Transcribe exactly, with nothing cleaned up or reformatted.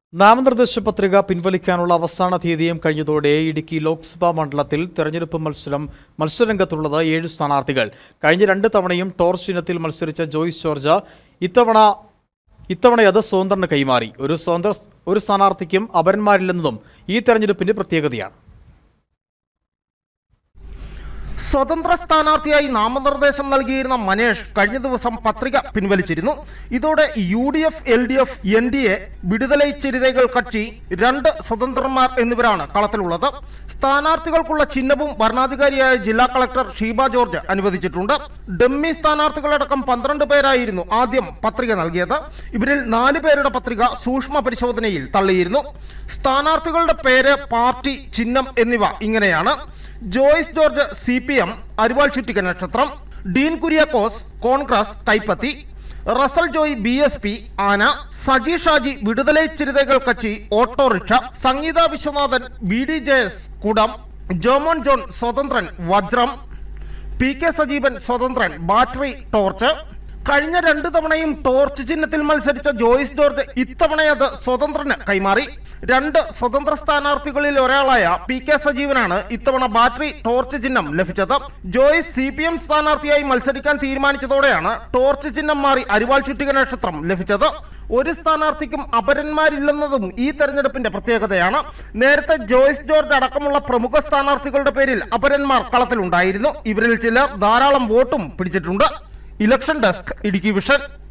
നാമനിർദ്ദേശ പത്രിക പിൻവലിക്കാനുള്ള അവസാന തീയതിയും കഴിഞ്ഞതോടെ ഇടുക്കി ലോക്സഭാ മണ്ഡലത്തിൽ തെരഞ്ഞെടുപ്പ് മത്സരം മത്സരരംഗത്തുള്ളത് ഏഴ് സ്ഥാനാർത്ഥികൾ. കഴിഞ്ഞ രണ്ട് തവണയും ടോർച്ച് ചിഹ്നത്തിൽ മത്സരിച്ച ജോയ്സ് ജോർജ് ഇത്തവണ ഇത്തവണയത് സ്വതന്ത്രന് കൈമാറി. ഒരു സ്വതന്ത്ര ഒരു സ്ഥാനാർത്ഥിക്കും അപരന്മാരില്ലെന്നതും ഈ തെരഞ്ഞെടുപ്പിന്റെ പ്രത്യേകതയാണ്. സ്വതന്ത്ര സ്ഥാനാർത്ഥിയായി നാമനിർദ്ദേശം നൽകിയിരുന്ന മനേഷ് കഴിഞ്ഞ ദിവസം പത്രിക പിൻവലിച്ചിരുന്നു. ഇതോടെ U D F, L D F, N D A, Viduthalai Chiruthaigal Katchi, രണ്ട് സ്വതന്ത്രന്മാർ എന്നിവരാണ് കളത്തിലുള്ളത്. സ്ഥാനാർത്ഥികൾക്കുള്ള ചിഹ്നവും ഭരണാധികാരിയായ ജില്ലാ കളക്ടർ ഷീബ ജോർജ് അനുവദിച്ചിട്ടുണ്ട്. ഡമ്മി സ്ഥാനാർത്ഥികളടക്കം പന്ത്രണ്ട് പേരായിരുന്നു ആദ്യം പത്രിക നൽകിയത്. ഇവരിൽ നാല് പേരുടെ പത്രിക സൂക്ഷ്മ പരിശോധനയിൽ തള്ളിയിരുന്നു. സ്ഥാനാർത്ഥികളുടെ പേര്, പാർട്ടി, ചിഹ്നം എന്നിവ ഇങ്ങനെയാണ്. Joyce George C P M അരിവാൾ ചുറ്റിക നക്ഷത്രം, ഡീൻ കുര്യാക്കോസ് കോൺഗ്രസ് കൈപ്പത്തി, Russel Joy B S P ആന, Saji Shaji Viduthalai Chiruthaigal Katchi autorickshaw, Sangeetha Viswanathan B D J S കുടം, ജോമോൻ ജോൺ സ്വതന്ത്രൻ വജ്രം, പി കെ സജീവൻ സ്വതന്ത്രൻ ബാറ്ററി ടോർച്ച്. കഴിഞ്ഞ രണ്ട് തവണയും ടോർച്ച് ചിഹ്നത്തിൽ മത്സരിച്ച ജോയ്സ് ജോർജ് ഇത്തവണയത് സ്വതന്ത്രന് കൈമാറി. രണ്ട് സ്വതന്ത്ര സ്ഥാനാർത്ഥികളിൽ ഒരാളായ പി കെ സജീവനാണ് ഇത്തവണ ബാറ്ററി ടോർച്ച് ചിഹ്നം ലഭിച്ചത്. ജോയ്സ് സി പി എം സ്ഥാനാർത്ഥിയായി മത്സരിക്കാൻ തീരുമാനിച്ചതോടെയാണ് ടോർച്ച് ചിഹ്നം മാറി അരിവാൾ ചുറ്റിക നക്ഷത്രം ലഭിച്ചത്. ഒരു സ്ഥാനാർത്ഥിക്കും അപരന്മാരില്ലെന്നതും ഈ തെരഞ്ഞെടുപ്പിന്റെ പ്രത്യേകതയാണ്. നേരത്തെ ജോയ്സ് ജോർജ് അടക്കമുള്ള പ്രമുഖ സ്ഥാനാർത്ഥികളുടെ പേരിൽ അപരന്മാർ കളത്തിലുണ്ടായിരുന്നു. ഇവരിൽ ചിലർ ധാരാളം വോട്ടും പിടിച്ചിട്ടുണ്ട്. Election desk, Idukki vision.